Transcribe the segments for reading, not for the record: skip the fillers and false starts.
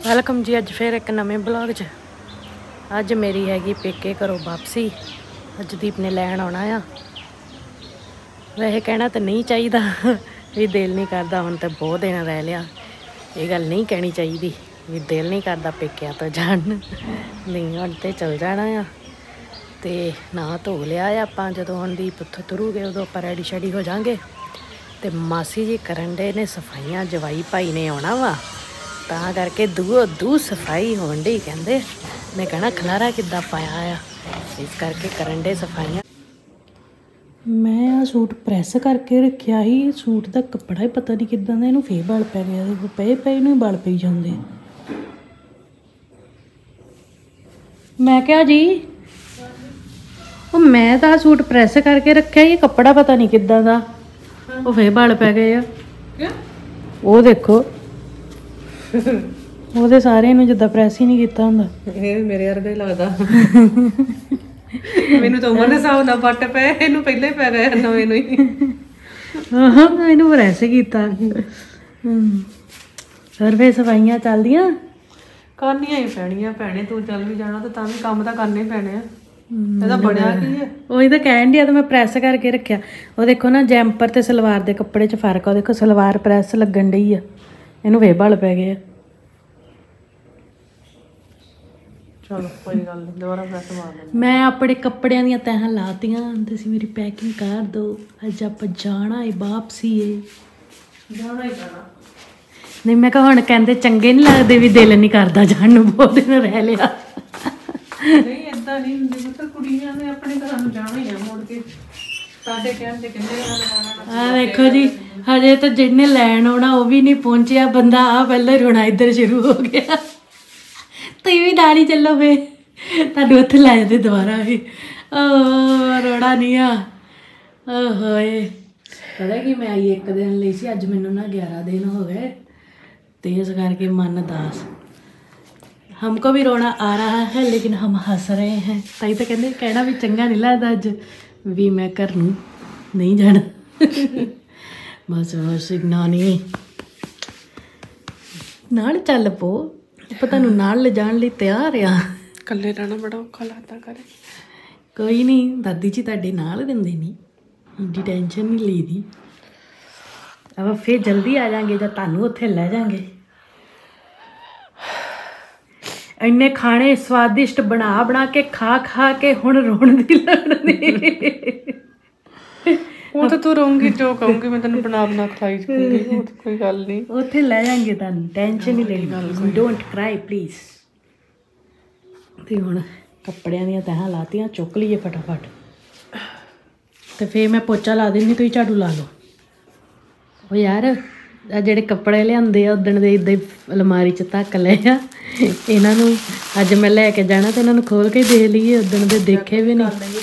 Welcome जी। अज फिर एक नवे ब्लॉग च अज मेरी हैगी पेके घरों वापसी। अज दीप ने लैन आना आ। वैसे कहना तो नहीं चाहिए भी दिल नहीं करता, हुण तो बहुत दिन रह लिया। ये गल नहीं कहनी चाहिए भी दिल नहीं करता पेकिया तो जान नहीं, हुण तो चल जाना आ। तो नहा धो लिया आपां, जदों हुण दीप उत्थों तुरूगे उदों आपां रैडी शैडी हो जाएंगे। तो मासी जी करन डे ने सफाइयां, जवाई भाई ने आना वा ਤਾਂ ਕਰਕੇ ਦੂ सफाई होण डी। कहते मैं कहना खलारा किद्दां पाया आ, इस करके करन डे सफाइयां। मैं आ सूट प्रैस करके रखिया ही, सूट का कपड़ा ही पता नहीं किद्दां दा इहनूं फेर बल पै गया। देखो पे पे इहनूं बल पई जांदे। मैं क्या जी मैं तो सूट प्रैस करके रखिया ही, कपड़ा पता नहीं किद्दां दा वो फेर बल पै गए आ। वो देखो ਉਹਦੇ ਸਾਰੇ ਨੂੰ ਜਿੱਦਾਂ ਪ੍ਰੈਸ ਹੀ ਨਹੀਂ ਕੀਤਾ ਹੁੰਦਾ। ਇਹ ਮੇਰੇ ਵਰਗਾ ਹੀ ਲੱਗਦਾ ਮੈਨੂੰ ਤਾਂ ਉਮਰ ਦੇ ਹਿਸਾਬ ਨਾਲ ਵੱਟ ਪਏ, ਇਹਨੂੰ ਪਹਿਲੇ ਪੈ ਗਏ ਨਵੇਂ ਨੂੰ ਹੀ। ਹਾਂ ਇਹਨੂੰ ਪ੍ਰੈਸ ਕੀਤਾ। ਸਰਵੇ ਸਫਾਈਆਂ ਚੱਲਦੀਆਂ ਕਰਨੀਆਂ ਹੀ ਪੈਣੀਆਂ ਭੈਣੇ, ਤੂੰ ਚੱਲ ਵੀ ਜਾਣਾ ਤਾਂ ਵੀ ਕੰਮ ਤਾਂ ਕਰਨੇ ਹੀ ਪੈਣੇ ਆ। ਇਹਦਾ ਬਣਿਆ ਕੀ ਹੈ ਉਹੀ ਤਾਂ ਕਹਿਣ ਡਿਆ। ਤਾਂ ਮੈਂ ਪ੍ਰੈਸ ਕਰਕੇ ਰੱਖਿਆ। ਉਹ ਦੇਖੋ ਨਾ ਜੈਂਪਰ ਤੇ ਸਲਵਾਰ ਦੇ ਕੱਪੜੇ 'ਚ ਫਰਕ ਆ। ਉਹ ਦੇਖੋ ਸਲਵਾਰ ਪ੍ਰੈਸ ਲੱਗਣ ਡਈ ਆ, ਇਹਨੂੰ ਵੇ ਬਲ ਪੈ ਗਏ ਆ। ਚਲੋ ਕੋਈ ਗੱਲ ਨਹੀਂ, ਦੁਬਾਰਾ ਪ੍ਰੈਸ ਮਾਰ ਲੈਂਦੇ। ਮੈਂ ਆਪਣੇ ਕੱਪੜਿਆਂ ਦੀਆਂ ਤਹਿਾਂ ਲਾਤੀਆਂ। ਤੁਸੀਂ ਮੇਰੀ ਪੈਕਿੰਗ ਕਰ ਦਿਓ, ਅੱਜ ਆਪਾਂ ਜਾਣਾ ਏ ਵਾਪਸੀ ਏ। ਜਾਣਾ ਹੀ ਜਾਣਾ। ਨਹੀਂ ਮੈਂ ਕਿਹਾ ਹੁਣ ਕਹਿੰਦੇ ਚੰਗੇ ਨਹੀਂ ਲੱਗਦੇ ਵੀ ਦਿਲ ਨਹੀਂ ਕਰਦਾ ਜਾਣ ਨੂੰ, ਬਹੁਤ ਦਿਨ ਰਹਿ ਲਿਆ। ਨਹੀਂ ਏਦਾਂ ਨਹੀਂ ਹੁੰਦੀ ਪੁੱਤ, ਕੁੜੀਆਂ ਨੇ ਆਪਣੇ ਘਰਾਂ ਨੂੰ ਜਾਣਾ ਹੀ ਆ ਮੁੜ ਕੇ। ਸਾਡੇ ਕਹਿੰਦੇ ਕਿੰਨੇ ਆ ਦੇਖੋ ਜੀ, ਹਜੇ ਤਾਂ ਜਿਹਨੇ ਲੈਣ ਆਉਣਾ ਉਹ ਵੀ ਨਹੀਂ ਪਹੁੰਚਿਆ। ਬੰਦਾ ਆ ਪਹਿਲਾਂ ਰੋਣਾ ਇੱਧਰ ਸ਼ੁਰੂ ਹੋ ਗਿਆ। ਤੁਸੀਂ ਵੀ ਨਾਲ ਹੀ ਚੱਲੋ ਫੇ, ਤੁਹਾਨੂੰ ਉੱਥੇ ਲੈ ਜਾਂਦੇ ਦੁਬਾਰਾ ਵੀ। ਰੋਣਾ ਨਹੀਂ ਆ। ਹੋਏ ਪਤਾ ਕਿ ਮੈਂ ਆਈ ਇੱਕ ਦਿਨ ਲਈ ਸੀ, ਅੱਜ ਮੈਨੂੰ ਨਾ 11 दिन हो गए। तो इस करके मन उदास। हमको भी रोना आ रहा है लेकिन हम हंस रहे हैं। ताई तो कहते कहना भी चंगा नहीं लगता अज भी मैं घर नूं नहीं जाना। बस बस नानी नाल चल पो, ਆਪਾਂ ਤੁਹਾਨੂੰ ਨਾਲ ਲਿਜਾਣ ਲਈ ਤਿਆਰ ਆ। ਇਕੱਲੇ ਰਹਿਣਾ ਬੜਾ ਔਖਾ ਲੱਗਦਾ ਕਰੇ। ਕੋਈ ਨਹੀਂ, ਦਾਦੀ ਜੀ ਤੁਹਾਡੇ ਨਾਲ ਦਿੰਦੇ ਨਹੀਂ, ਇੰਨੀ ਟੈਨਸ਼ਨ ਨਹੀਂ ਲਈਦੀ। ਆਪਾਂ ਫਿਰ ਜਲਦੀ ਆ ਜਾਾਂਗੇ ਜਾਂ ਤੁਹਾਨੂੰ ਉੱਥੇ ਲੈ ਜਾਾਂਗੇ। ਇੰਨੇ ਖਾਣੇ ਸਵਾਦਿਸ਼ਟ ਬਣਾ ਬਣਾ ਕੇ ਖਾ ਖਾ ਕੇ ਹੁਣ ਰੋਣ ਦੀ ਲੜਨੀ। ਉਹ ਤਾਂ ਤੂੰ ਰਹੂੰਗੀ, ਜੋ ਕਹੂੰਗੀ ਮੈਂ ਤੈਨੂੰ ਬਣਾ ਬਣਾ ਖਵਾਈ ਜਾਊਂਗੀ। ਉਹ ਤਾਂ ਕੋਈ ਗੱਲ ਨਹੀਂ, ਉੱਥੇ ਲੈ ਜਾਾਂਗੇ ਤੁਹਾਨੂੰ, ਟੈਨਸ਼ਨ ਨਹੀਂ ਲੈਣੀ। ਡੋਂਟ ਕਰਾਈ ਪਲੀਜ਼। ਤੇ ਹੁਣ ਕੱਪੜਿਆਂ ਦੀਆਂ ਤਹਾਂ ਲਾਤੀਆਂ, ਚੁੱਕ ਲਈਏ ਫਟਾਫਟ। ਤੇ ਫਿਰ ਮੈਂ ਪੋਚਾ ਲਾ ਦਿੰਦੀ, ਤੁਸੀਂ ਝਾੜੂ ਲਾ ਲਓ। ਉਹ ਯਾਰ ਆ ਜਿਹੜੇ ਕੱਪੜੇ ਲਿਆਂਦੇ ਆ ਉਦਣ ਦੇ ਇੱਦਾਂ ਹੀ ਅਲਮਾਰੀ 'ਚ ਧੱਕ ਲਏ ਆ। ਇਹਨਾਂ ਨੂੰ ਅੱਜ ਮੈਂ ਲੈ ਕੇ ਜਾਣਾ ਤੇ ਇਹਨਾਂ ਨੂੰ ਖੋਲ ਕੇ ਦੇਖ ਲਈਏ, ਉਦਣ ਦੇ ਦੇਖੇ ਵੀ नहीं।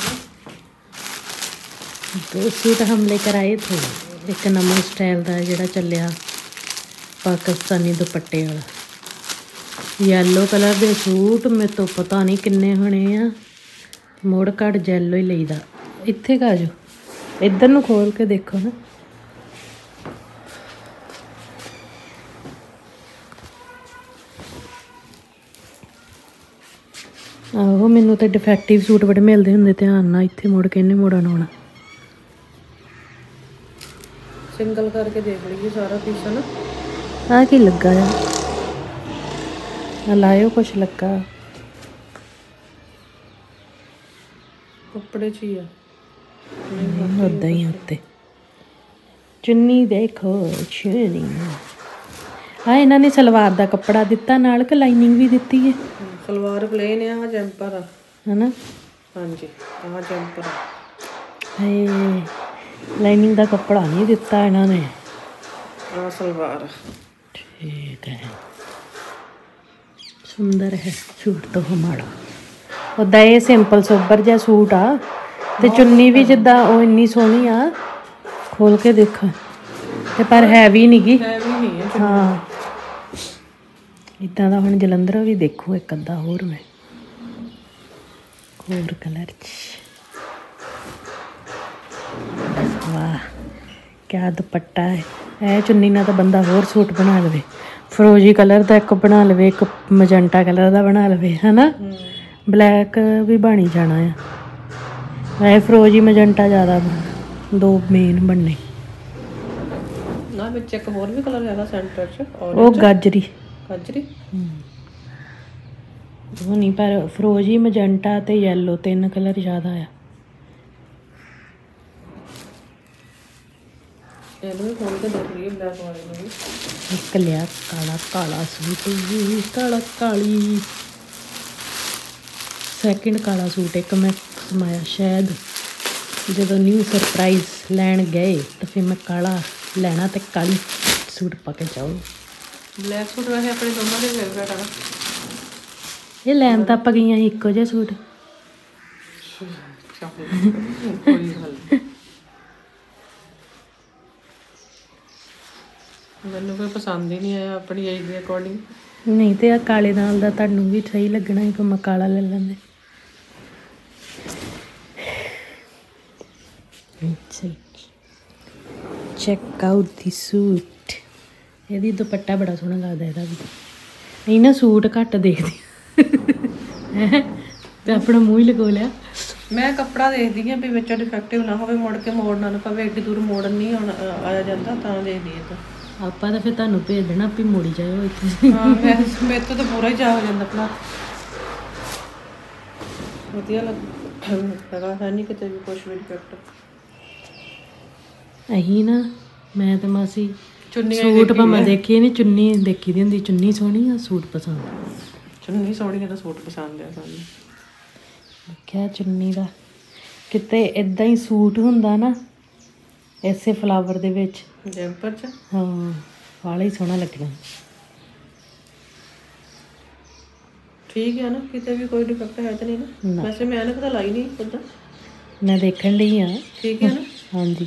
2 सूट हम लेकर आए थे। एक नवा स्टाइल का जोड़ा चलिया पाकिस्तानी दुपट्टे वाला, येलो कलर के सूट। मेरे तो पता नहीं किन्ने होने आ, मुड़ घट येलो ही लईदा। इत्थे का जो इधर नूं खोल के देखो ना। आहो मैनू तो डिफेक्टिव सूट बड़े मिलते होंगे, ध्यान ना इत्थे मुड़ के इन्हें मुड़न आना। सिंगल करके देख लीजिए सारा पीस है ना। आ की लगा है, लायो कुछ लगा कपड़े च ही है उदा ही उत्ते। चुन्नी देखो चुन्नी। हाँ इन्होंने सलवार का कपड़ा दिता नाल कि लाइनिंग भी दी है। सलवार प्लेन है, जैंपर है ना। हाँ जी हाँ जैंपर है, लाइनिंग का कपड़ा नहीं दिता इन्होंने। हाँ सलवार ठीक है, सुंदर है सूट तो हमारा। उदा ये सिंपल सोबर जहा सूट आ, ते चुन्नी भी जिदा वो इन्नी सोहनी आ, खोल के देखो। ते पर हैवी नहीं गी। हाँ इदा का हुण जलंधरों भी देखो एक अद्धा होर मैं होर कलर च। वाह क्या दुपट्टा है। ਇਹ ਚੁੰਨੀ ਨਾਲ ਤਾਂ ਬੰਦਾ ਹੋਰ ਸੂਟ ਬਣਾ ਲਵੇ, ਫਰੋਜੀ ਕਲਰ ਦਾ ਇੱਕ ਬਣਾ ਲਵੇ, ਇੱਕ ਮਜੰਟਾ ਕਲਰ ਦਾ ਬਣਾ ਲਵੇ, ਹਨਾ। ਬਲੈਕ ਵੀ ਬਣ ਹੀ ਜਾਣਾ ਆ। ਵੈਸੇ ਫਰੋਜੀ ਮਜੰਟਾ ਜ਼ਿਆਦਾ ਦੋ ਮੇਨ ਬਣਨੇ। ਨਾ ਵਿੱਚ ਇੱਕ ਹੋਰ ਵੀ ਕਲਰ ਹੈਗਾ ਸੈਂਟਰ 'ਚ, ਉਹ ਗਾਜਰੀ। ਗਾਜਰੀ ਉਹ ਨਹੀਂ, ਪਰ ਫਰੋਜੀ ਮਜੰਟਾ ਤੇ ਯੈਲੋ 3 ਕਲਰ ਜ਼ਿਆਦਾ ਆ। ਇਹਨੂੰ ਵੀ ਖੋਲ ਕੇ ਦੇਖ ਲਈਏ ਬਲੈਕ ਵਾਲੇ ਨੂੰ ਵੀ। ਇੱਕ ਲਿਆ ਕਾਲਾ ਕਾਲਾ ਸੂਟ, ਕਾਲਾ ਕਾਲੀ ਸੈਕਿੰਡ ਕਾਲਾ ਸੂਟ ਇੱਕ ਮੈਂ ਸਮਾਇਆ। ਸ਼ਾਇਦ ਜਦੋਂ ਨਿਊ ਸਰਪ੍ਰਾਈਜ਼ ਲੈਣ ਗਏ ਤਾਂ ਫਿਰ ਮੈਂ ਕਾਲਾ ਲੈਣਾ ਤੇ ਕਾਲੀ ਸੂਟ ਪਾ ਕੇ ਜਾਓ। ਬਲੈਕ ਸੂਟ ਵੈਸੇ ਆਪਣੇ ਦੋਨਾਂ ਦੇ ਫੇਵਰੇਟ ਆ ਨਾ। ਇਹ ਲੈਣ ਤਾਂ ਆਪਾਂ ਗਈਆਂ ਸੀ ਇੱਕੋ ਜਿਹੇ ਸੂਟ। ਕੋਈ ਗੱਲ ਨਹੀਂ, ਮੈਨੂੰ ਕੋਈ ਪਸੰਦ ਹੀ ਨਹੀਂ ਆਇਆ ਆਪਣੀ ਏਜ ਦੇ ਅਕੋਰਡਿੰਗ। ਨਹੀਂ ਤੇ ਆ ਕਾਲੇ ਨਾਲ ਦਾ ਤੁਹਾਨੂੰ ਵੀ ਸਹੀ ਲੱਗਣਾ ਸੀ, ਮੈਂ ਕਾਲਾ ਲੈ ਲੈਂਦੇ। ਚੈੱਕ ਆਊਟ ਦੀ ਸੂਟ। ਇਹਦੀ ਦੁਪੱਟਾ ਬੜਾ ਸੋਹਣਾ ਲੱਗਦਾ ਇਹਦਾ ਵੀ। ਨਹੀਂ ਨਾ ਸੂਟ ਘੱਟ ਦੇਖਦੀ ਤੇ ਆਪਣਾ ਮੂੰਹ ਹੀ ਲਗੋ ਲਿਆ। ਮੈਂ ਕੱਪੜਾ ਦੇਖਦੀ ਹਾਂ ਵੀ ਵਿੱਚ ਡਿਫੈਕਟਿਵ ਨਾ ਹੋਵੇ, ਮੁੜ ਕੇ ਮੋੜਨਾ ਨਾ ਪਵੇ, ਐਡੀ ਦੂਰ ਮੋੜਨ ਨਹੀਂ ਆਇਆ ਜਾਂਦਾ, ਤਾਂ ਦੇਖਦੀ ਹਾਂ। ਆਪਾਂ ਤਾਂ ਫਿਰ ਤੁਹਾਨੂੰ ਭੇਜ ਦੇਣਾ ਵੀ ਮੋੜੀ ਜਾਇਓ ਇੱਥੇ। ਹਾਂ ਮੇਰੇ ਤੋਂ ਤਾਂ ਪੂਰਾ ਹੀ ਜਾ ਹੋ ਜਾਂਦਾ ਆਪਣਾ। ਵਧੀਆ ਲੱਗਾ ਹੈ ਨਹੀਂ ਕਿਤੇ ਵੀ ਕੁਛ ਵੀ ਡਿਫੈਕਟ। ਅਹੀਂ ਨਾ ਮੈਂ ਤੇ ਮਾਸੀ ਚੁੰਨੀ ਸੂਟ ਭਾਵੇਂ ਦੇਖੀ ਨਹੀਂ, ਚੁੰਨੀ ਦੇਖੀ ਦੀ ਹੁੰਦੀ। ਚੁੰਨੀ ਸੋਹਣੀ ਆ, ਸੂਟ ਪਸੰਦ। ਚੁੰਨੀ ਸੋਹਣੀ ਤਾਂ ਸੂਟ ਪਸੰਦ ਆ ਸਾਨੂੰ। ਦੇਖਿਆ ਚੁੰਨੀ ਦਾ ਕਿਤੇ ਇਦਾਂ ਹੀ ਸੂਟ ਹੁੰਦਾ ਨਾ ਐਸੇ ਫਲਾਵਰ ਦੇ ਵਿੱਚ ਜੈਂਪਰ 'ਚ। ਹਾਂ ਵਾਲਾ ਹੀ ਸੋਹਣਾ ਲੱਗਣਾ। ਠੀਕ ਹੈ ਨਾ, ਕਿਤੇ ਵੀ ਕੋਈ ਡਿਫੈਕਟ ਹੈ ਤਾਂ ਨਹੀਂ ਨਾ। ਵੈਸੇ ਮੈਂ ਐਨਕ ਤਾਂ ਲਾਈ ਨਹੀਂ ਉੱਦਾਂ, ਮੈਂ ਦੇਖਣ ਲਈ ਆ। ਠੀਕ ਹੈ ਨਾ। ਹਾਂਜੀ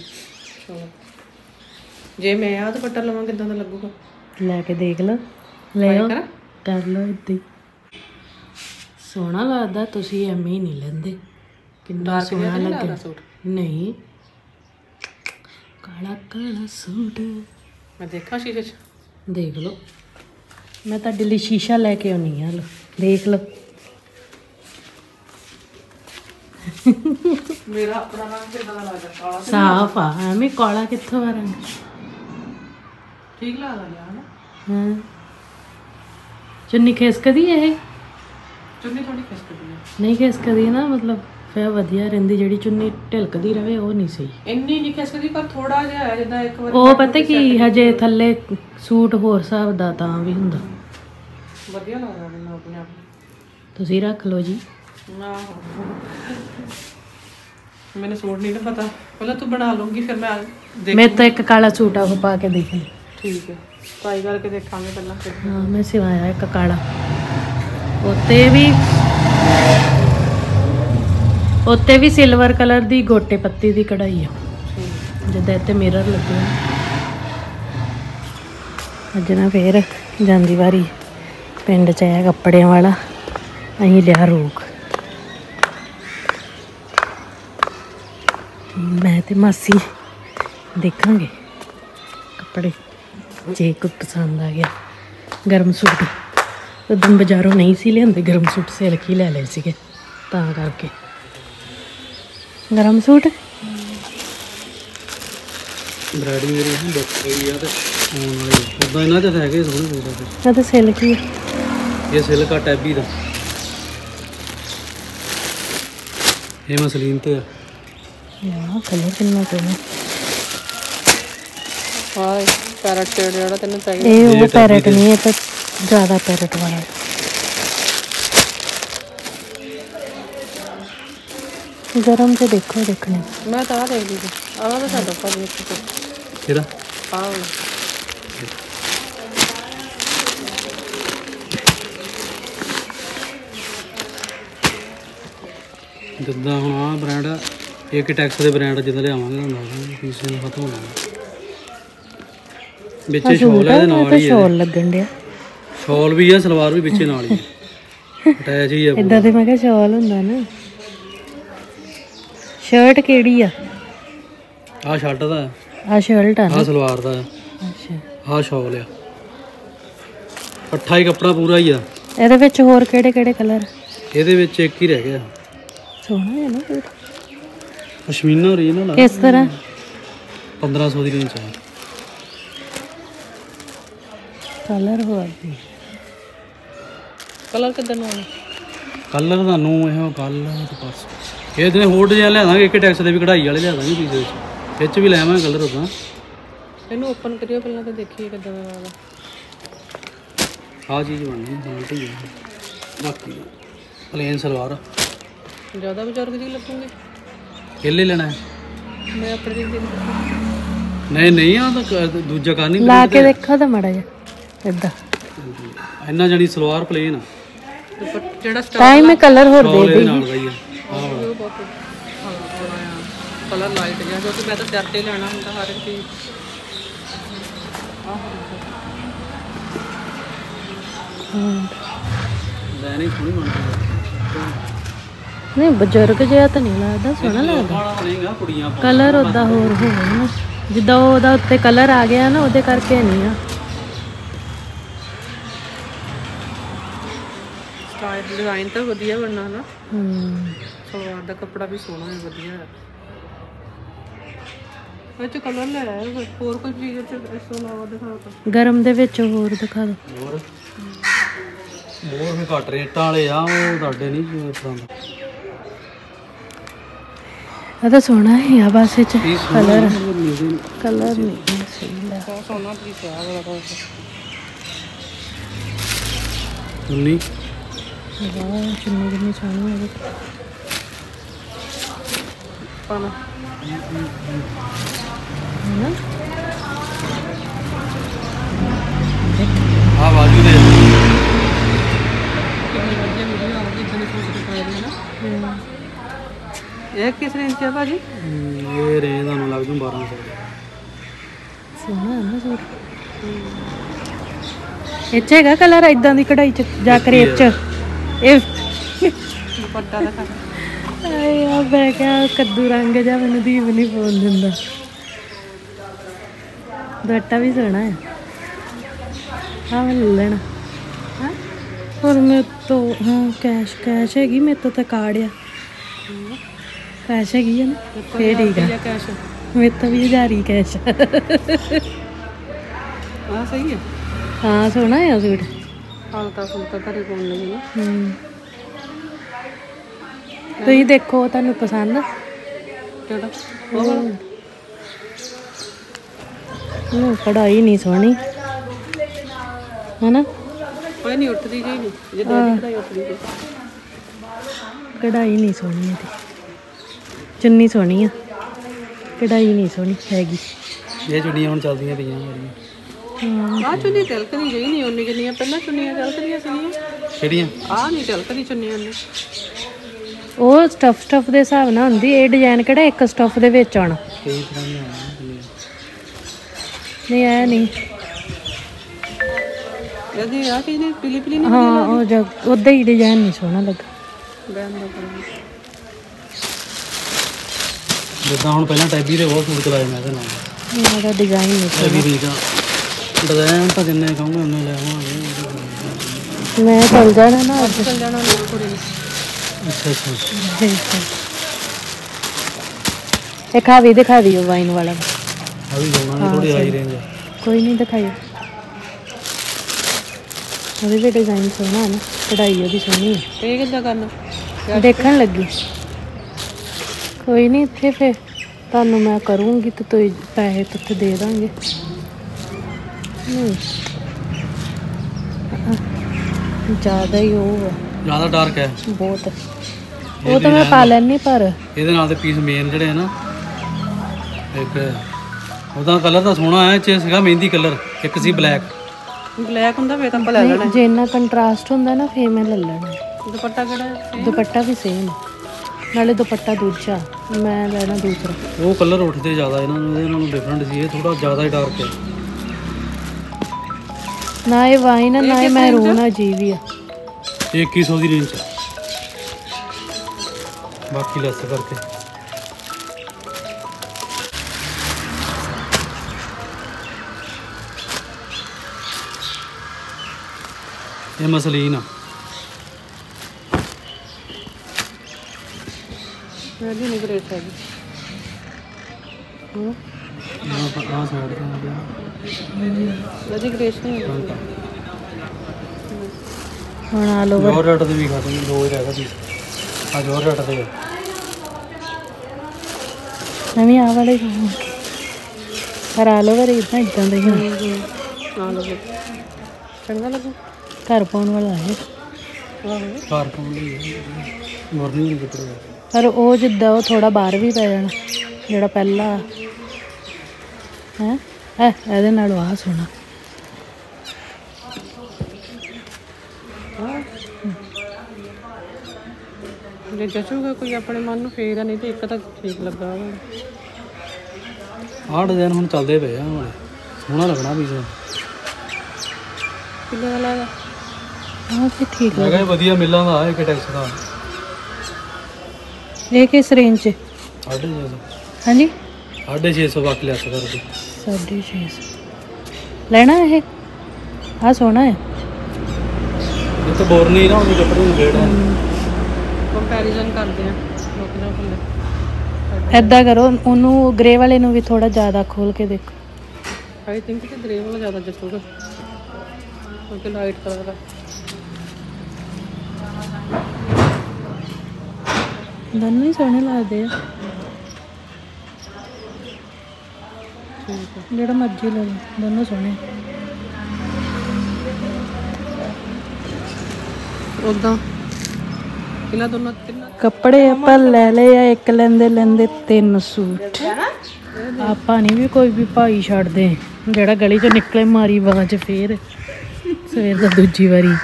ਜੇ ਮੈਂ ਆਹ ਦੁਪੱਟਾ ਲਵਾਂ ਕਿੱਦਾਂ ਦਾ ਲੱਗੂਗਾ? ਲੈ ਕੇ ਦੇਖ ਲਓ, ਲੈ ਆਓ, ਕਰ ਲਓ ਇੱਦਾਂ ਹੀ। ਸੋਹਣਾ ਲੱਗਦਾ, ਤੁਸੀਂ ਐਵੇਂ ਹੀ ਨਹੀਂ ਲੈਂਦੇ। ਕਿੰਨਾ ਸੋਹਣਾ ਲੱਗਦਾ ਸੂਟ। ਨਹੀਂ ਕਾਲਾ ਕਾਲਾ ਸੂਟ। ਮੈਂ ਦੇਖਾਂ ਸ਼ੀਸ਼ੇ 'ਚ, ਦੇਖ ਲਓ। ਮੈਂ ਤੁਹਾਡੇ ਲਈ ਸ਼ੀਸ਼ਾ ਲੈ ਕੇ ਆਉਣੀ ਆ, ਲਓ ਦੇਖ ਲਓ। ਮੇਰਾ ਆਪਣਾ ਰੰਗ ਕਿੱਦਾਂ ਦਾ ਲੱਗਦਾ? ਕਾਲਾ ਸਾਫ ਆ, ਐਵੇਂ ਕਾਲਾ ਕਿੱਥੋਂ ਆ ਰੰਗ? ਠੀਕ ਲੱਗਦਾ ਯਾਰ ਨਾ। ਹਾਂ ਚੁੰਨੀ ਖਿਸਕਦੀ ਹੈ ਇਹ? ਚੁੰਨੀ ਥੋੜੀ ਖਿਸਕਦੀ ਹੈ। ਨਹੀਂ ਖਿਸਕਦੀ ਨਾ, ਮਤਲਬ ਫਿਰ ਵਧੀਆ ਰਹਿੰਦੀ। ਜਿਹੜੀ ਚੁੰਨੀ ਢਿਲਕਦੀ ਰਵੇ ਉਹ ਨਹੀਂ ਸਹੀ। ਇੰਨੀ ਨਹੀਂ ਖਿਸਕਦੀ, ਪਰ ਥੋੜਾ ਜਿਹਾ ਹੈ ਜਿੱਦਾਂ ਇੱਕ ਵਾਰ ਉਹ ਪਤਾ ਕੀ ਹਜੇ ਥੱਲੇ ਸੂਟ ਹੋਰ ਹਿਸਾਬ ਦਾ ਤਾਂ ਵੀ ਹੁੰਦਾ। ਵਧੀਆ ਲੱਗਦਾ ਮੈਨੂੰ ਆਪਣੇ ਆਪ ਨੂੰ। ਤੁਸੀਂ ਰੱਖ ਲਓ ਜੀ। ਮੈਨੂੰ ਸੂਟ ਨਹੀਂ ਨਾ ਪਤਾ, ਪਹਿਲਾਂ ਤੂੰ ਬਣਾ ਲੂੰਗੀ ਫਿਰ ਮੈਂ ਮੇਰੇ ਤੋਂ ਇੱਕ ਕਾਲਾ ਸੂਟ ਆ, ਉਹ ਪਾ ਕੇ ਦੇਖੀ। ਠੀਕ ਹੈ, ਟਰਾਈ ਕਰਕੇ ਦੇਖਾਂਗੇ ਪਹਿਲਾਂ ਫਿਰ। ਹਾਂ ਮੈਂ ਸਿਵਾਇਆ ਇੱਕ ਕਾਲਾ। ਉੱਤੇ ਵੀ ਸਿਲਵਰ ਕਲਰ ਦੀ ਗੋਟੇ ਪੱਤੀ ਦੀ ਕਢਾਈ ਆ, ਜਿੱਦਾਂ ਇੱਥੇ ਮਿਰਰ ਲੱਗੇ। ਅੱਜ ਨਾ ਫੇਰ ਜਾਂਦੀ ਵਾਰੀ ਪਿੰਡ 'ਚ ਆਇਆ ਕੱਪੜਿਆਂ ਵਾਲਾ, ਅਸੀਂ ਲਿਆ ਰੋਕ। ਮੈਂ ਤੇ ਮਾਸੀ ਦੇਖਾਂਗੇ ਕੱਪੜੇ, ਜੇ ਕੋਈ ਪਸੰਦ ਆ ਗਿਆ। ਗਰਮ ਸੂਟ ਉਦੋਂ ਬਾਜ਼ਾਰੋਂ ਨਹੀਂ ਸੀ ਲਿਆਂਦੇ, ਗਰਮ ਸੂਟ ਸਿਲਕ ਹੀ ਲੈ ਲਏ ਸੀਗੇ, ਤਾਂ ਕਰਕੇ ਗਰਮ ਸੂਟ। ਬ੍ਰਾਈਡਿੰਗ ਜਿਹੜੀ ਹੈ ਬੁੱਕ ਹੋਈ ਆ ਤੇ ਆਉਣ ਵਾਲੀ ਉਦਾਂ ਇਹਨਾਂ 'ਚ ਹੈਗੇ ਸੋਹਣੇ ਸੂਟ। ਆ ਤਾਂ ਸਿਲਕ ਹੀ। ਇਹ ਸਿਲਕ ਆ ਟੈਬੀ ਦਾ, ਇਹ ਮਸਲੀਨ ਤੇ ਆ। ਯਾ ਕਲਰ ਕਿੰਨਾ ਸੋਹਣਾ। ਹਾਂ ਪੈਰਟ ਸ਼ੇਡ ਜਿਹੜਾ ਤੈਨੂੰ ਚਾਹੀਦਾ। ਇਹ ਉਹ ਪੈਰਟ ਨਹੀਂ, ਇਹ ਤਾਂ ਜ਼ਿਆਦਾ ਪੈਰਟ ਵਾਲਾ। ਗਰਮ ਤੇ ਦੇਖੋ, ਦੇਖਣੇ ਮੈਂ ਤਾਂ ਆ ਦੇਖਦੀ ਸੀ, ਆਹ ਤਾਂ ਸਾਡਾ ਭਾਜੀ ਇੱਥੇ ਕਿਹੜਾ ਆਹ ਜਿੱਦਾਂ ਹੁਣ ਆਹ ਬ੍ਰਾਂਡ ਆ, ਇੱਕ ਟੈਕਸ ਦੇ ਬ੍ਰਾਂਡ ਜਿੱਦਾਂ ਲਿਆਵਾਂਗੇ ਤੁਹਾਨੂੰ ਪੀਸੇ ਨੂੰ ਖਤਮ ਹੋ ਜਾਣਾ। ਵਿੱਚੇ ਸ਼ਾਲ ਹੈ ਇਹਦੇ ਨਾਲ ਹੀ, ਸ਼ਾਲ ਲੱਗਣ ਡਿਆ। ਸ਼ਾਲ ਵੀ ਆ, ਸਲਵਾਰ ਵੀ ਵਿੱਚੇ ਨਾਲ ਹੀ ਅਟੈਚ ਹੀ ਆ। ਇਦਾਂ ਦੇ ਮੈਂ ਕਿਹਾ ਸ਼ਾਲ ਹੁੰਦਾ ਨਾ। ਸ਼ਰਟ ਕਿਹੜੀ ਆ? ਆਹ ਸ਼ਰਟ ਦਾ, ਆ ਸ਼ਰਟ ਆ ਨਾ। ਆਹ ਸਲਵਾਰ ਦਾ। ਆਹ ਸ਼ਾਲ ਆ, ਇਕੱਠਾ ਹੀ ਕੱਪੜਾ ਪੂਰਾ ਹੀ ਆ। ਇਹਦੇ ਵਿੱਚ ਹੋਰ ਕਿਹੜੇ ਕਿਹੜੇ ਕਲਰ? ਇਹਦੇ ਵਿੱਚ ਇੱਕ ਹੀ ਰਹਿ ਗਿਆ, ਸੋਹਣਾ ਹੈ ਨਾ ਸੂਟ। ਪਸ਼ਮੀਨਾ ਓਰੀਜਨਲ ਆ। ਕਿਸ ਤਰ੍ਹਾਂ? 1500 ਦੀ ਰੇਂਜ ਆ। ਕਲਰ ਹੋਰ ਵੀ ਕਲਰ ਕਿੱਦਾਂ ਨੂੰ ਆਉਣਾ? ਕਲਰ ਤੁਹਾਨੂੰ ਇਹੋ ਕੱਲ ਤੇ ਪਰਸੋਂ ਇਹ ਦਿਨ ਹੋਰ ਡਿਜ਼ਾਈਨ ਲਿਆ ਦਾਂਗੇ। ਇੱਕ ਟੈਕਸ ਦੇ ਵੀ ਕਢਾਈ ਵਾਲੇ ਲਿਆ ਦਾਂਗੇ ਪੀਸ ਵਿੱਚ, ਇਹ 'ਚ ਵੀ ਲੈਵਾਂਗੇ ਕਲਰ ਉਦਾਂ। ਇਹਨੂੰ ਓਪਨ ਕਰਿਓ ਪਹਿਲਾਂ ਤਾਂ ਦੇਖੀਏ ਕਿੱਦਾਂ ਦਾ ਲੱਗਦਾ। ਆਹ ਚੀਜ਼ ਬਣਨੀ ਬਹੁਤ ਹੀ ਆ। ਬਾਕੀ ਪਲੇਨ ਸਲਵਾਰ ਜ਼ਿਆਦਾ ਬਜ਼ੁਰਗ ਜੀ ਲੱਗੂਗੇ। ਇਹਲੇ ਲੈਣਾ ਹੈ? ਮੈਂ ਆਪਣੇ ਦੀ ਨਹੀਂ ਨਹੀਂ, ਆ ਤਾਂ ਦੂਜਾ ਕਰ ਨਹੀਂ ਲਾ ਕੇ ਦੇਖੋ ਤਾਂ ਮੜਾ ਜਾ ਇਦਾਂ। ਇੰਨਾ ਜਾਨੀ ਸਲਵਾਰ ਪਲੇਨ ਆ। ਜਿਹੜਾ ਤਾਂ ਹੀ ਮੈਂ ਕਲਰ ਹੋਰ ਦੇ ਇਹਦੇ ਦੇ। ਨਾਲ ਦਾ ਹੀ ਆ। ਆਹ ਵਾਲਾ ਕਲਰ ਲਾਈਟ ਜਿਹਾ, ਕਿਉਂਕਿ ਮੈਂ ਤਾਂ ਸਿਰ ਤੇ ਲੈਣਾ ਹੁੰਦਾ ਹਰ ਇੱਕ ਚੀਜ਼। ਲੈਣੀ ਸੋਹਣੀ ਬਣਦੀ ਨਹੀਂ ਬਜ਼ੁਰਗ ਜਿਹਾ ਤਾਂ ਨਹੀਂ ਲੱਗਦਾ, ਸੋਹਣਾ ਲੱਗਦਾ। ਵਾਲਾ ਪਲੇਨ ਆ, ਕੁੜੀਆਂ ਪਾਉਂਦੀਆਂ। ਕਲਰ ਉਦਾਂ ਹੋਰ ਹੋਣਾ ਨਾ, ਜਿੱਦਾਂ ਉਹਦਾ ਉੱਤੇ ਕਲਰ ਆ ਗਿਆ ਨਾ, ਉਹਦੇ ਕਰਕੇ ਨਹੀਂ ਆ। ਸਟਾਈਲ ਡਿਜ਼ਾਈਨ ਤਾਂ ਵਧੀਆ ਬਣਨਾ ਨਾ। ਹੂੰ, ਸਲਵਾਰ ਦਾ ਕੱਪੜਾ ਵੀ ਸੋਹਣਾ ਹੈ, ਵਧੀਆ ਹੈ। ਇਹ 'ਚ ਕਲਰ ਲੈ ਆਇਆ ਹੋਰ ਕੋਈ ਚੀਜ਼ ਇਸ ਤੋਂ ਇਲਾਵਾ ਦਿਖਾ ਤਾ। ਗਰਮ ਦੇ ਵਿੱਚ ਹੋਰ ਦਿਖਾ ਦੋ। ਹੋਰ ਵੀ ਘੱਟ ਰੇਟਾਂ ਵਾਲੇ ਆ, ਉਹ ਤੁਹਾਡੇ ਨਹੀਂ ਇਸ ਤਰ੍ਹਾਂ ਦਾ। ਇਹ ਤਾਂ ਸੋਹਣਾ ਹੀ ਆ, ਬਸ ਇਹ ਚ ਕਲਰ ਨਹੀਂ ਕਲਰ ਨਹੀਂ ਸਹੀ ਲੱਗ। ਸੋਹਣਾ ਪੀਸ ਆ ਵਾਲਾ ਤਾਂ। ਚੁੰਨੀ ਵਾਹ, ਚੁੰਨੀ ਕਿੰਨੀ ਸੋਹਣੀ ਹੈ। ਪਾਣਾ ਨਾ ਆ ਬਾਜੂ ਦੇ ਕਿੰਨੀ ਵਧੀਆ ਵੀਡੀਓ ਆਉਂਦੀ ਜਿੱਦਾਂ ਦੀ ਸੂਟ ਦਿਖਾਏ ਨੇ ਨਾ। ਇਹ ਕਿਸ ਰੇਂਜ 'ਚ ਆ ਭਾਜੀ? ਇਹ ਰੇਂਜ ਤੁਹਾਨੂੰ ਲੱਗ ਜੂ 1200 ਦੀ। ਸੋਹਣਾ ਹੈ ਨਾ ਸੂਟ। ਇਹ 'ਚ ਹੈਗਾ ਕਲਰ ਇਦਾਂ ਦੀ ਕਢਾਈ ਚ ਜਾਂ ਕਰੇਪ ਚ? ਇਹ ਦੁਪੱਟਾ ਦਿਖਾ। ਆਏ ਆ, ਮੈਂ ਕਿਹਾ ਕੱਦੂ ਰੰਗ ਜਾ ਮੈਨੂੰ ਦੀਪ ਨਹੀਂ ਪਾਉਣ ਦਿੰਦਾ। ਦੁਪੱਟਾ ਵੀ ਸੋਹਣਾ ਹੈ। ਹਾਂ ਮੈਂ ਲੈ ਲੈਣਾ। ਹਾਂ ਹੋਰ ਮੇਰੇ ਤੋਂ ਹਾਂ ਕੈਸ਼ ਹੈਗੀ ਮੇਰੇ ਤੋਂ ਤਾਂ ਕਾਰਡ ਆ। ਕੈਸ਼ ਹੈਗੀ ਆ ਨਾ, ਫੇਰ ਠੀਕ ਆ। ਕੈਸ਼ ਮੇਰੇ ਤੋਂ ਵੀ 1000 ਹੀ ਕੈਸ਼। ਹਾਂ ਸਹੀ ਹੈ। ਹਾਂ ਸੋਹਣਾ ਆ ਸੂਟ। ਹਲਕਾ ਫੁਲਕਾ ਘਰੇ ਪਾਉਣ ਲਈ ਨਾ। ਤੁਸੀਂ ਦੇਖੋ ਤੁਹਾਨੂੰ ਪਸੰਦ। ਕਿਹੜਾ ਉਹ ਵਾਲਾ? ਨੂੰ ਕਢਾਈ ਨਹੀਂ ਸੋਹਣੀ ਹੈਨਾ। ਕੋਈ ਨਹੀਂ ਉੱਠਦੀ ਜੀ ਨਹੀਂ, ਜਿੱਦਾਂ ਦੀ ਕਢਾਈ ਉੱਠਦੀ ਜੀ। ਕਢਾਈ ਨਹੀਂ ਸੋਹਣੀ ਇਹਦੀ, ਚੁੰਨੀ ਸੋਹਣੀ ਆ, ਕਢਾਈ ਨਹੀਂ ਸੋਹਣੀ ਹੈਗੀ। ਇਹ ਚੁੰਨੀਆਂ ਹੁਣ ਚੱਲਦੀਆਂ ਪਈਆਂ ਬੜੀਆਂ। ਆਹ ਚੁੰਨੀ ਤਿਲਕਦੀ ਜਿਹੀ ਨਹੀਂ ਉਹਨੇ, ਜਿੰਨੀਆਂ ਪਹਿਲਾਂ ਚੁੰਨੀਆਂ ਤਿਲਕਦੀਆਂ ਸੀਗੀਆਂ। ਕਿਹੜੀਆਂ? ਆਹ ਨਹੀਂ ਤਿਲਕਦੀ ਚੁੰਨੀ ਉਹਨੇ। ਉਹ ਸਟਫ ਦੇ ਹਿਸਾਬ ਨਾਲ ਹੁੰਦੀ। ਇਹ ਡਿਜ਼ਾਈਨ ਕਿਹੜਾ ਇੱਕ ਸਟਫ ਦੇ ਵਿੱਚ ਆਉਣਾ। ਕਈ ਤਰ੍ਹਾਂ ਦੀਆਂ ਆਉਂਦੀਆਂ ਚੁੰਨੀਆਂ। ਨਹੀਂ ਇਹ ਨਹੀਂ। ਇਹਦੀ ਆਹ ਚੀਜ਼ ਨਹੀਂ ਪੀਲੀ ਪੀਲੀ ਨਹੀਂ ਹਾਂ ਉਹ ਜਗ ਉਦਾਂ ਹੀ ਡਿਜ਼ਾਈਨ ਨਹੀਂ ਸੋਹਣਾ ਲੱਗਾ। ਬੈਨ ਦਾ ਕਲਰ। ਜਿੱਦਾਂ ਹੁਣ ਪਹਿਲਾਂ ਟੈਬੀ ਦੇ ਬਹੁਤ ਸੂਟ ਚਲਾਏ ਮੈਂ ਇਹਦੇ ਨਾਲ। ਇਹਦਾ ਡਿਜ਼ਾਈਨ ਨਹੀਂ ਟੈਬੀ ਠੀਕ ਆ। ਡਿਜ਼ਾਈਨ ਤਾਂ ਜਿੰਨੇ ਕਹੂੰਗੇ ਉਹਨੇ ਲੈਵਾਂਗੇ। ਮੈਂ ਚੱਲ ਜਾਣਾ ਨਾ ਅੱਜ। ਚੱਲ ਜਾਣਾ ਲੋਕ ਕੁੜੀ ਨੂੰ। ਅੱਛਾ ਅੱਛਾ। ਇੱਕ ਆ ਵੀ ਦਿਖਾ ਦਿਓ ਵਾਈਨ ਵਾਲਾ। ਆ ਵੀ ਜਾਣਾ ਥੋੜੀ ਹਾਈ ਰੇਂਜ ਆ। ਕੋਈ ਨਹੀਂ ਦਿਖਾਇਓ। ਉਹਦੇ ਵੀ ਡਿਜ਼ਾਈਨ ਸੋਹਣਾ ਹੈ ਨਾ, ਕਢਾਈ ਉਹਦੀ ਸੋਹਣੀ ਹੈ। ਇਹ ਕਿੱਦਾਂ ਕਰਨਾ? ਦੇਖਣ ਲੱਗੀ। ਕੋਈ ਨਹੀਂ ਇੱਥੇ ਫਿਰ ਤੁਹਾਨੂੰ ਮੈਂ ਕਰੂੰਗੀ ਤੇ ਤੁਸੀਂ ਪੈਸੇ ਕਿੱਥੇ ਦੇ ਦਾਂਗੇ। ਨਹੀਂ ਜ਼ਿਆਦਾ ਹੀ ਉਹ ਆ, ਜ਼ਿਆਦਾ ਡਾਰਕ ਹੈ ਬਹੁਤ। ਉਹ ਤਾਂ ਮੈਂ ਪਾ ਲੈਣੀ ਪਰ ਇਹਦੇ ਨਾਲ ਦੇ ਪੀਸ ਮੇਨ ਜਿਹੜੇ ਆ ਨਾ, ਇੱਕ ਉਹਦਾ ਕਲਰ ਤਾਂ ਸੋਹਣਾ ਹੈ। ਇਹ 'ਚ ਸੀਗਾ ਮਹਿੰਦੀ ਕਲਰ, ਇੱਕ ਸੀ ਬਲੈਕ। ਬਲੈਕ ਹੁੰਦਾ ਫੇਰ ਤਾਂ ਆਪਾਂ ਲੈ ਲੈਣਾ। ਜੇ ਇੰਨਾ ਕੰਟਰਾਸਟ ਹੁੰਦਾ ਨਾ ਫੇਰ ਮੈਂ ਲੈ ਲੈਣਾ। ਦੁਪੱਟਾ ਕਿਹੜਾ ਹੈ? ਦੁਪੱਟਾ ਵੀ ਸੇਮ, ਨਾਲੇ ਦੁਪੱਟਾ ਦੂਜਾ, ਮੈਂ ਲੈਣਾ ਦੂਸਰਾ। ਉਹ ਕਲਰ ਉੱਠਦੇ ਜ਼ਿਆਦਾ ਇਹਨਾਂ ਨੂੰ, ਇਹਦੇ ਨਾਲੋਂ ਡਿਫਰੈਂਟ ਸੀ। ਇਹ ਥੋੜਾ ਜ਼ਿਆਦਾ ਹੀ ਡਾਰਕ ਹੈ। ਨਾ ਇਹ ਵਾਈਨ ਆ ਨਾ ਇਹ ਮੈਰੂਨ ਆ, ਜੀ ਵੀ ਆ। ਇਹ 2100 ਦੀ ਰੇਂਜ 'ਚ, ਬਾਕੀ ਲੈਸ ਕਰਕੇ। ਇਹ ਮਸਲੀਨ ਆ। ਇਹਦੀ ਨਹੀਂ ਗ੍ਰੇਸ ਹੈਗੀ। ਆਹ ਸਾਈਡ ਤੇ ਆ ਗਿਆ। ਇਹਦੀ ਗ੍ਰੇਸ ਨਹੀਂ ਹੈਗੀ। ਹੁਣ ਆਲ ਓਵਰ ਜੋਰਜੱਟ ਦੇ ਵੀ ਖਤਮ, 2 ਹੀ ਰਹਿ ਗਏ ਸੀ। ਆ ਜੋਰਜੱਟ ਦੇ ਮੈਂ ਵੀ ਆਹ ਵਾਲੇ ਪਰ ਆਲ ਓਵਰ ਇਦਾਂ ਦੇ ਹੀ ਆਲ ਓਵਰ ਚੰਗਾ ਲੱਗੂ। ਘਰ ਪਾਉਣ ਵਾਲਾ ਹੈ ਘਰ ਪਾਉਣ ਲਈ ਮੋਰਨਿੰਗ ਨਹੀਂ ਕਿਤੇ। ਪਰ ਉਹ ਜਿੱਦਾਂ ਉਹ ਥੋੜਾ ਬਾਹਰ ਵੀ ਪੈ ਜਾਣਾ ਜਿਹੜਾ ਪਹਿਲਾ ਹੈ। ਇਹਦੇ ਨਾਲ ਆਹ ਸੋਹਣਾ। ਜੇ ਜਚੂਗਾ ਕੋਈ ਆਪਣੇ ਮਨ ਨੂੰ ਫੇਰ ਆ, ਨਹੀਂ ਤੇ ਇੱਕ ਤਾਂ ਠੀਕ ਲੱਗਾ ਵਾ। ਆਹ ਡਿਜ਼ਾਈਨ ਹੁਣ ਚੱਲਦੇ ਪਏ ਆ, ਹੁਣ ਸੋਹਣਾ ਲੱਗਣਾ ਪੀਸ। ਕਿੰਨੇ ਦਾ ਲੱਗਾ? ਆਹ ਵੀ ਠੀਕ ਮੈਂ ਕਿਹਾ ਵਧੀਆ ਮਿਲਾਂ ਦਾ ਇੱਕ ਟੈਕਸ ਦਾ। ਇਹ ਕਿਸ ਰੇਂਜ 'ਚ? 650। ਹਾਂਜੀ 650 ਬਾਕੀ ਲੈਸ ਕਰਕੇ 650 ਲੈਣਾ ਇਹ। ਆਹ ਸੋਹਣਾ ਹੈ। ਇਹ ਤਾਂ ਬੋਰ ਨਹੀਂ ਨਾ, ਉਹਦੇ ਕੱਪੜੇ ਨੂੰ ਰੇਟ ਹੈ। ਕੰਪੈਰੀਜ਼ਨ ਕਰਦੇ ਆ ਲੋਕ ਨਾ ਭੁੱਲੇ। ਏਦਾਂ ਕਰੋ, ਉਹਨੂੰ ਗ੍ਰੇ ਵਾਲੇ ਨੂੰ ਵੀ ਥੋੜਾ ਜ਼ਿਆਦਾ ਖੋਲ ਕੇ ਦੇਖੋ। ਆਈ ਥਿੰਕ ਕਿ ਗ੍ਰੇ ਵਾਲਾ ਜ਼ਿਆਦਾ ਜਚੂਗਾ ਕਿਉਂਕਿ ਲਾਈਟ ਕਲਰ ਆ। ਦੋਨੋਂ ਹੀ ਸੋਹਣੇ ਲੱਗਦੇ ਆ। ਠੀਕ ਹੈ। ਜਿਹੜਾ ਮਰਜ਼ੀ ਲੈ ਲਓ, ਦੋਨੋਂ ਸੋਹਣੇ। ਉਦਾਂ ਕਿੰਨਾ ਦੋਨੋਂ ਕਿੰਨਾ ਕੱਪੜੇ ਆਪਾਂ ਲੈ ਲਏ ਆ, ਇੱਕ ਲੈਂਦੇ ਲੈਂਦੇ 3 ਸੂਟ। ਆਪਾਂ ਨਹੀਂ ਵੀ ਕੋਈ ਵੀ ਭਾਈ ਛੱਡਦੇ, ਜਿਹੜਾ ਗਲੀ ਚੋਂ ਨਿਕਲੇ ਮਾਰੀ ਆਵਾਜ਼ ਫੇਰ ਸਵੇਰ ਦਾ ਦੂਜੀ ਵਾਰੀ।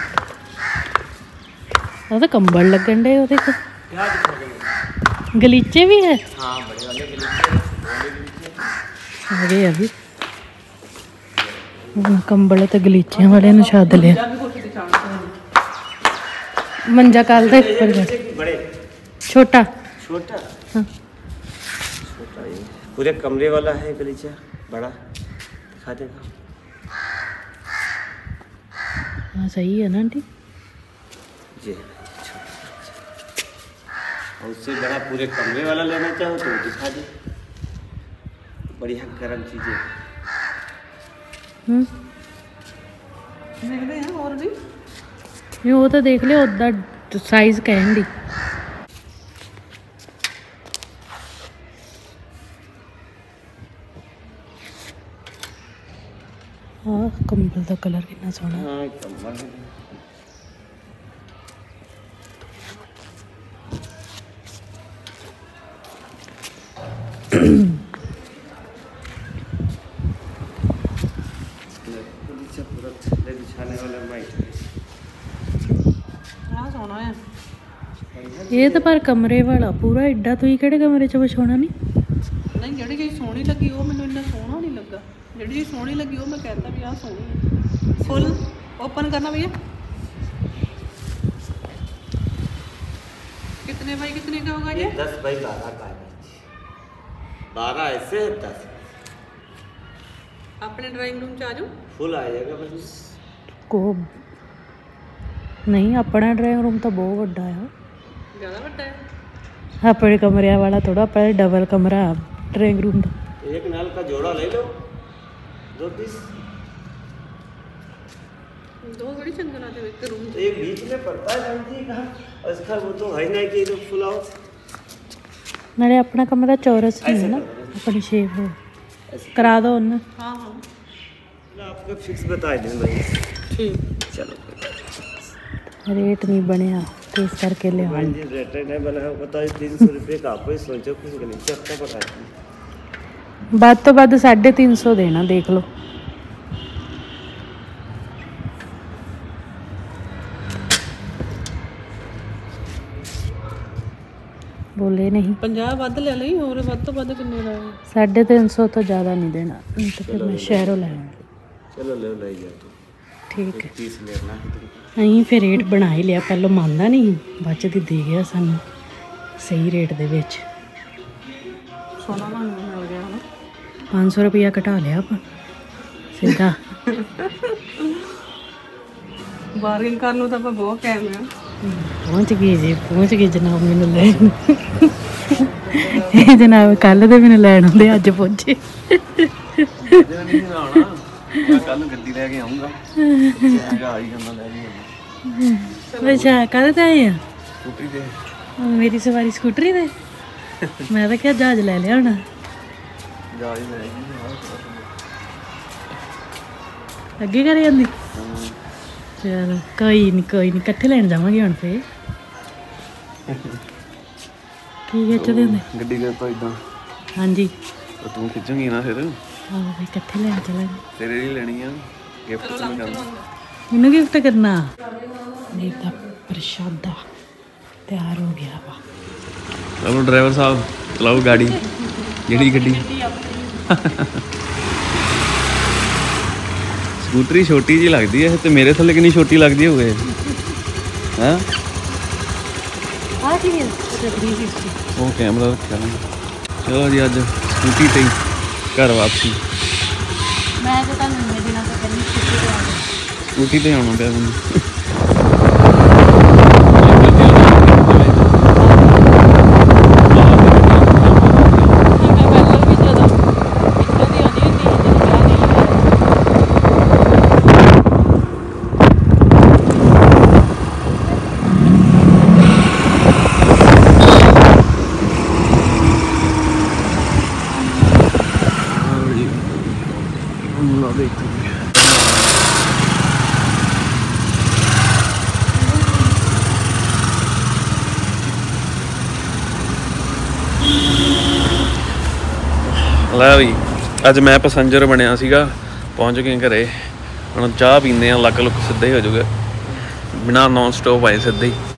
ਉਹ ਤਾਂ ਕੰਬਲ ਲੱਗਣ ਡੇ ਉਹਦੇ ਕੋਲ। गलीचे भी है? हाँ बड़े वाले गलीचे आ गए अभी। कंबल तो गलीचे वाले ने छद लिया। मंजा कल दे ऊपर बड़े छोटा छोटा। हाँ छोटा ये पूरे कमरे वाला है गलीचा बड़ा, दिखा देगा। हाँ सही है ना आंटी जी। और उससे बड़ा पूरे कमरे वाला लेना चाहो तो दिखा दे, बढ़िया गर्म चीजें। देखते हैं और भी ये वो तो देख लियो उदा साइज कहन दी। हाँ कंबल का कलर कितना सोहना। हाँ कंबल पूरा थल्ले बिछाने वाला माइक हाँ सोना है। ये तो पर कमरे वाला पूरा एडा तो ही केड़े कमरे च बिछाना नहीं। नहीं ਜਿਹੜੀ ਚੀਜ਼ ਸੋਹਣੀ ਲੱਗੀ ਉਹ ਮੈਨੂੰ ਇੰਨਾ ਸੋਹਣਾ ਨਹੀਂ ਲੱਗਾ। ਜਿਹੜੀ ਚੀਜ਼ ਸੋਹਣੀ ਲੱਗੀ ਉਹ ਮੈਂ ਕਹਿੰਦਾ ਵੀ ਆਹ ਸੋਹਣੀ ਹੈ। ਫੁੱਲ ओपन करना भैया। कितने बाई कितने का होगा ये? 10 बाई 12 का है। 12 ऐसे 10 अपने ड्राइंग रूम च आ जाओ। फुल आ जाएगा बस। को नहीं अपना ड्राइंग रूम तो बहुत बड़ा है। ज़्यादा बड़ा है। अपने कमरे वाला थोड़ा अपना डबल कमरा ड्राइंग रूम का। एक नल का जोड़ा ले लो 2 पीस। दो बड़ी चंगल आते हैं एक रूम। एक बीच में पड़ता है जी कहाँ और इसका वो तो है ना कि फुल आउट। मेरे अपना कमरा चौरस नहीं है ना, अपनी शेप हो करा दो उन्हें। हाँ हाँ आपको फिक्स बता दें भाई। ठीक चलो रेट नहीं बनया तो इस करके ले आओ। भाई जी रेट नहीं बना है बताइए 300 रुपये का। आपको ही सोचो कुछ गलीचे आपका पता है। बाद तो बाद 350 देना देख लो। बोले नहीं 50 ਵੱਧ ਲੈ ਲਈ ਹੋਰ ਵੱਧ ਤੋਂ ਵੱਧ ਕਿੰਨੇ ਦਾ 350 तो ज़्यादा नहीं देना, नहीं तो फिर मैं शहरों ले आऊँगी। चलो ले ले जाओ तो ठीक है पीस लेना है। ਅਸੀਂ ਫਿਰ ਰੇਟ ਬਣਾ ਹੀ ਲਿਆ, ਪਹਿਲਾਂ ਮੰਨਦਾ ਨਹੀਂ ਬਾਅਦ 'ਚ ਦੀ ਦੇ ਗਿਆ ਸਾਨੂੰ ਸਹੀ ਰੇਟ ਦੇ ਵਿੱਚ। ਸੋਨਾ ਤੁਹਾਨੂੰ ਮਿਲ ਗਿਆ ਨਾ 500 ਰੁਪਇਆ ਘਟਾ ਲਿਆ ਆਪਾਂ ਸਿੱਧਾ। ਬਾਰਗੇਨ ਕਰਨ ਨੂੰ ਤਾਂ ਆਪਾਂ ਬਹੁਤ ਕਾਇਮ ਆ। ਪਹੁੰਚ ਗਈ ਜੀ, ਪਹੁੰਚ ਗਈ ਜਨਾਬ ਮੈਨੂੰ ਲੈਣ। ਇਹ ਜਨਾਬ ਕੱਲ ਦੇ ਮੈਨੂੰ ਲੈਣ ਆਉਂਦੇ, ਅੱਜ ਪਹੁੰਚੇ। ਕੱਲ ਗੱਡੀ ਲੈ ਕੇ ਆਉਂਗਾ। ਆ ਹੀ ਜਾਂਦਾ ਲੈ ਕੇ। ਅੱਛਾ ਕਾਹਦੇ ਤੇ ਆਏ ਆ? ਸਕੂਟਰੀ ਤੇ। ਮੇਰੀ ਸਵਾਰੀ ਸਕੂਟਰੀ ਤੇ। ਮੈਂ ਤਾਂ ਕਿਹਾ ਜਹਾਜ਼ ਲੈ ਲਿਆ ਹੋਣਾ। ਜਹਾਜ਼ ਲੈ ਅੱਗੇ ਕਰੇ ਜਾਂਦੀ। ਚਲ ਕੋਈ ਨਹੀਂ ਕੋਈ ਨਹੀਂ, ਇਕੱਠੇ ਲੈਣ ਜਾਵਾਂਗੇ ਹੁਣ ਫੇਰ। ਕੀ ਖਿੱਚਦੇ ਹੁੰਦੇ ਗੱਡੀ ਕਰ ਤਾਂ ਇਦਾਂ। ਹਾਂਜੀ ਤੂੰ ਖਿੱਚੂਗੀ ਨਾ ਫਿਰ। ਹਾਂ ਫੇਰ ਇਕੱਠੇ ਲੈਣ ਚਲਾਂਗੇ। ਤੇਰੇ ਲਈ ਲੈਣੀ ਆ ਗਿਫਟ ਤੈਨੂੰ ਕਰਨਾ। ਮੈਨੂੰ ਗਿਫਟ ਕਰਨਾ। ਮੇਰਾ ਤਾਂ ਪ੍ਰਸ਼ਾਦਾ ਤਿਆਰ ਹੋ ਗਿਆ ਵਾ। ਚਲੋ ਡਰਾਈਵਰ ਸਾਹਿਬ ਚਲਾਓ ਗਾੜੀ। ਜਿਹੜੀ ਗੱਡੀ ਸਕੂਟਰੀ ਛੋਟੀ ਜੀ ਲੱਗਦੀ ਹੈ ਤੇ ਮੇਰੇ ਥੱਲੇ ਕਿੰਨੀ ਛੋਟੀ ਲੱਗਦੀ ਹੋਵੇ ਹੈ। ਆ ਕੀ ਹੈ? 360 ਉਹ ਕੈਮਰਾ ਰੱਖਿਆ ਨਾ। ਚਲੋ ਜੀ ਅੱਜ ਸਕੂਟੀ ਤੇ ਘਰ ਵਾਪਸੀ। ਮੈਂ ਤਾਂ ਤੁਹਾਨੂੰ ਇੰਨੇ ਦਿਨਾਂ ਤੋਂ ਕਹਿੰਦੀ ਸਕੂਟੀ ਤੇ ਆਉਣਾ ਪਿਆ ਮੈਨੂੰ। ਲੈ ਵੀ ਅੱਜ ਮੈਂ ਪੈਸੰਜਰ ਬਣਿਆ ਸੀਗਾ। ਪਹੁੰਚ ਗਏ ਘਰੇ। ਹੁਣ ਚਾਹ ਪੀਂਦੇ ਆ, ਲੱਕ ਲੁੱਕ ਸਿੱਧਾ ਹੀ ਹੋ ਜਾਊਗਾ। ਬਿਨਾਂ ਨੌਨ ਸਟਾਪ ਆਏ ਸਿੱਧੇ ਹੀ।